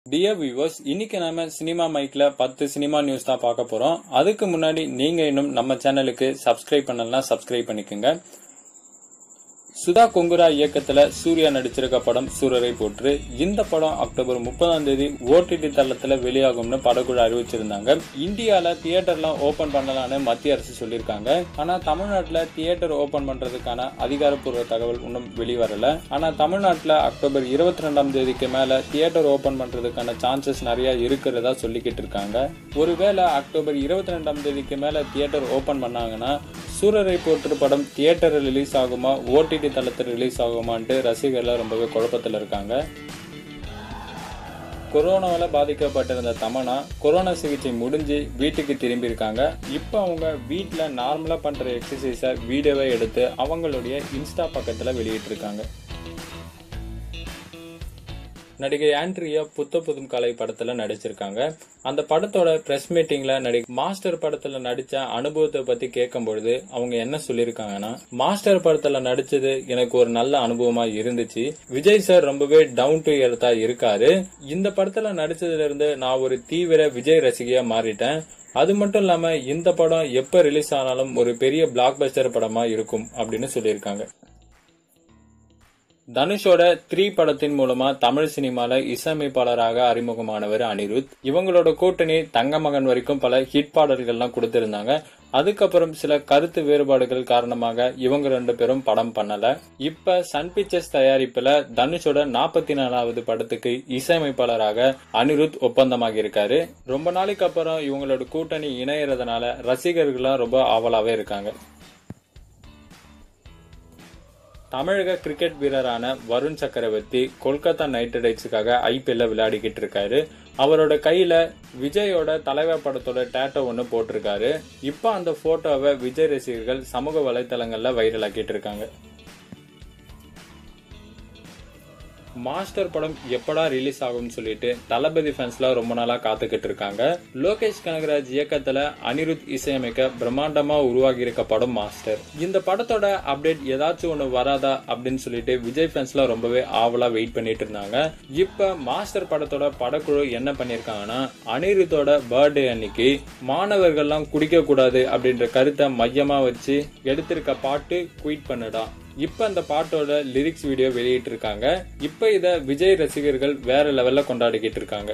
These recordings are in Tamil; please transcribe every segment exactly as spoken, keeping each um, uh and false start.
டியர் வியூவர்ஸ், இன்னைக்கு நாம சினிமா மைக்ல பத்து சினிமா நியூஸ் தான் பார்க்க போறோம். அதுக்கு முன்னாடி நீங்க இன்னும் நம்ம சேனலுக்கு சப்ஸ்கிரைப் பண்ணலாம், சப்ஸ்கிரைப் பண்ணிக்கோங்க. சுதா கொங்குரா இயக்கத்துல சூர்யா நடிச்சிருக்க படம் சூரரை போற்று. இந்த படம் அக்டோபர் முப்பதாம் தேதி ஓடிடி தளத்துல வெளியாகும்னு படக்குழு அறிவிச்சிருந்தாங்க. இந்தியால தியேட்டர்லாம் ஓபன் பண்ணலான்னு மத்திய அரசு சொல்லிருக்காங்க. ஆனா தமிழ்நாட்டுல தியேட்டர் ஓபன் பண்றதுக்கான அதிகாரப்பூர்வ தகவல் இன்னும் வெளிவரல. ஆனா தமிழ்நாட்டுல அக்டோபர் இருபத்தி ரெண்டாம் தேதிக்கு மேல தியேட்டர் ஓபன் பண்றதுக்கான சான்சஸ் நிறைய இருக்கிறதா சொல்லிக்கிட்டு இருக்காங்க. ஒருவேளை அக்டோபர் இருபத்தி ரெண்டாம் தேதிக்கு மேல தியேட்டர் ஓபன் பண்ணாங்கன்னா சூரரை போற்று படம் தியேட்டர் ரிலீஸ் ஆகுமா, ஓடிடி தளத்தில் ரிலீஸ் ஆகுமான்ட்டு ரசிகர்கள் ரொம்பவே குழப்பத்தில் இருக்காங்க. கொரோனாவால பாதிக்கப்பட்டிருந்த தமன்னா கொரோனா சிகிச்சை முடிஞ்சு வீட்டுக்கு திரும்பி இருக்காங்க. இப்போ அவங்க வீட்டில் நார்மலா பண்ற எக்ஸசைஸை வீடியோவை எடுத்து அவங்களுடைய இன்ஸ்டா பக்கத்துல வெளியிட்டு இருக்காங்க. நடிகை ஆண்ட்ரியா புத்த புதும் கலை படத்துல நடிச்சிருக்காங்க. அந்த படத்தோட பிரஸ் மீட்டிங்ல நடிகை மாஸ்டர் படத்துல நடிச்ச அனுபவத்தை பத்தி கேட்கும் பொழுது அவங்க என்ன சொல்லிருக்காங்கன்னா, மாஸ்டர் படத்துல நடிச்சது எனக்கு ஒரு நல்ல அனுபவமா இருந்துச்சு. விஜய் சார் ரொம்பவே டவுன் டு எர்த்தா இருக்காரு. இந்த படத்துல நடிச்சதுல இருந்து நான் ஒரு தீவிர விஜய் ரசிகையா மாறிட்டேன். அது மட்டும் இல்லாம இந்த படம் எப்ப ரிலீஸ் ஆனாலும் ஒரு பெரிய பிளாக் பஸ்டர் படமா இருக்கும் அப்படின்னு சொல்லியிருக்காங்க. தனுஷோட த்ரீ படத்தின் மூலமா தமிழ் சினிமால இசையமைப்பாளராக அறிமுகமானவர் அனிருத். இவங்களோட கூட்டணி தங்க மகன் வரைக்கும் பல ஹிட் பாடல்கள்லாம் கொடுத்திருந்தாங்க. அதுக்கப்புறம் சில கருத்து வேறுபாடுகள் காரணமாக இவங்க ரெண்டு பேரும் படம் பண்ணல. இப்ப சன் பிக்சர்ஸ் தயாரிப்புல தனுஷோட நாற்பத்தி நாலாவது படத்துக்கு இசையமைப்பாளராக அனிருத் ஒப்பந்தமாக இருக்காரு. ரொம்ப நாளைக்கு அப்புறம் இவங்களோட கூட்டணி இணையறதுனால ரசிகர்கள்லாம் ரொம்ப ஆவலாவே இருக்காங்க. தமிழக கிரிக்கெட் வீரரான வருண் சக்கரவர்த்தி கொல்கத்தா நைட் ரைடர்ஸுக்காக ஐபிஎல்ல விளையாடிக்கிட்டு இருக்காரு. அவரோட கையில விஜயோட தலைவர் படத்தோட டேட்டோ ஒன்னு போட்டிருக்காரு. இப்ப அந்த போட்டோவை விஜய் ரசிகர்கள் சமூக வலைதளங்கள்ல வைரல் ஆக்கிட்டு இருக்காங்க. மாஸ்டர் படம் எப்படா ரிலீஸ் ஆகும்னு சொல்லிட்டு தளபதி ஃபேன்ஸ்லாம் ரொம்ப நாளா காத்துக்கிட்டு இருக்காங்க. லோகேஷ் கனகராஜ் இயக்கத்துல அனிருத் இசையமைக்க பிரம்மாண்டமா உருவாகி இருக்க படம் மாஸ்டர். இந்த படத்தோட அப்டேட் ஏதாச்சும் ஒண்ணு வராதா அப்படின்னு சொல்லிட்டு விஜய் ஃபேன்ஸ்லாம் ரொம்பவே ஆவலா வெயிட் பண்ணிட்டு இருந்தாங்க. இப்ப மாஸ்டர் படத்தோட படக்குழு என்ன பண்ணிருக்காங்கன்னா, அனிருத்தோட பர்த்டே அன்னைக்கு மாணவர்கள்லாம் குடிக்க கூடாது அப்படின்ற கருத்தை மையமா வச்சு எடுத்திருக்க பாட்டு குயிட் பண்ணுடா. இப்ப அந்த பாட்டோட லிரிக்ஸ் வீடியோ வெளியிட்டு இருக்காங்க. இப்ப இத விஜய் ரசிகர்கள் வேற லெவல்ல கொண்டாடிக்கிட்டு இருக்காங்க.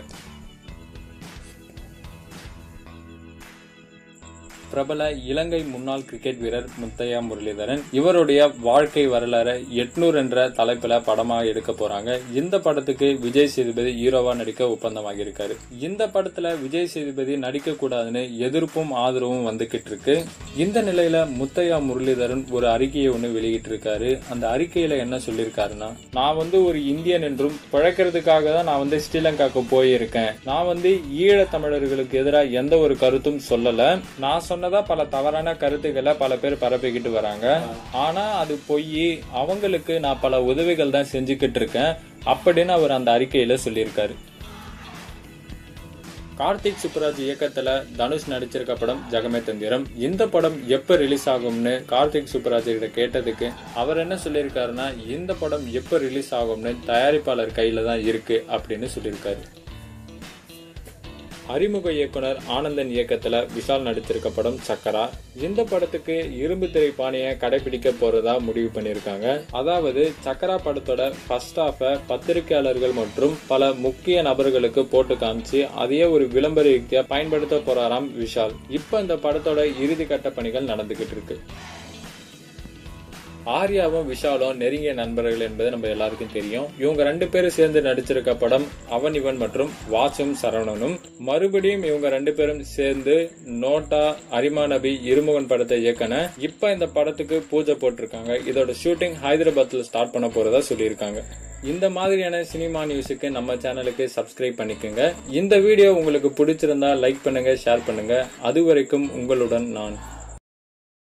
பிரபல இலங்கை முன்னாள் கிரிக்கெட் வீரர் முத்தையா முரளிதரன் இவருடைய வாழ்க்கை வரலாறு எட்நூறு என்ற தலைப்புல படமா எடுக்க போறாங்க. இந்த படத்துக்கு விஜய் சேதுபதி ஹீரோவா நடிக்க ஒப்பந்தமாக இருக்காரு. இந்த படத்துல விஜய் சேதுபதி நடிக்க கூடாதுன்னு எதிர்ப்பும் ஆதரவும் வந்துகிட்டு இருக்கு. இந்த நிலையில முத்தையா முரளிதரன் ஒரு அறிக்கையை ஒண்ணு வெளியிட்டு இருக்காரு. அந்த அறிக்கையில என்ன சொல்லிருக்காருன்னா, நான் வந்து ஒரு இந்தியன் என்றும் பிழைக்கிறதுக்காக தான் நான் வந்து ஸ்ரீலங்காக்கு போயிருக்கேன். நான் வந்து ஈழ தமிழர்களுக்கு எதிராக எந்த ஒரு கருத்தும் சொல்லல. நான் சொன்னதா பல தவறான கருத்துக்களை பல பேர் பரப்பிக்கிட்டு வராங்க. ஆனா அது பொய். அவங்களுக்கு நான் பல உதவிகள் தான் செஞ்சுக்கிட்டு இருக்கேன் அப்படின்னு அவர் அந்த அறிக்கையில சொல்லியிருக்காரு. கார்த்திக் சுப்புராஜ் இயக்கத்துல தனுஷ் நடிச்சிருக்க படம் ஜெகமே தந்திரம். இந்த படம் எப்ப ரிலீஸ் ஆகும்னு கார்த்திக் சுப்புராஜ் கிட்ட கேட்டதுக்கு அவர் என்ன சொல்லியிருக்காருன்னா, இந்த படம் எப்ப ரிலீஸ் ஆகும்னு தயாரிப்பாளர் கையில தான் இருக்கு அப்படின்னு சொல்லியிருக்காரு. அறிமுக இயக்குனர் ஆனந்தன் இயக்கத்துல விஷால் நடிச்சிருக்க படம் சக்கரா. இந்த படத்துக்கு இரும்பு திரை பாணியை கடைபிடிக்க போறதா முடிவு பண்ணிருக்காங்க. அதாவது சக்கரா படத்தோட ஃபர்ஸ்ட் ஹாஃப பத்திரிகையாளர்கள் மற்றும் பல முக்கிய நபர்களுக்கு போட்டு காமிச்சு அதையே ஒரு விளம்பர யுக்தியா பயன்படுத்த போறாராம் விஷால். இப்ப இந்த படத்தோட இறுதி கட்ட பணிகள் நடந்துகிட்டு இருக்கு. ஆர்யாவும் விஷாலும் நெருங்கிய நண்பர்கள் என்பது நம்ம எல்லாருக்கும் தெரியும். இவங்க ரெண்டு பேரும் சேர்ந்து நடிச்சிருக்க படம் அவன் இவன் மற்றும் வாசும் சரவணனும். மறுபடியும் இவங்க ரெண்டு பேரும் சேர்ந்து நோட்டா, அரிமா நபி, இருமுகன் படத்தை இயக்கன. இப்ப இந்த படத்துக்கு பூஜை போட்டிருக்காங்க. இதோட ஷூட்டிங் ஹைதராபாத்ல ஸ்டார்ட் பண்ண போறதா சொல்லியிருக்காங்க. இந்த மாதிரியான சினிமா நியூஸுக்கு நம்ம சேனலுக்கு சப்ஸ்கிரைப் பண்ணிக்கோங்க. இந்த வீடியோ உங்களுக்கு பிடிச்சிருந்தா லைக் பண்ணுங்க, ஷேர் பண்ணுங்க. அது வரைக்கும் உங்களுடன் நான்.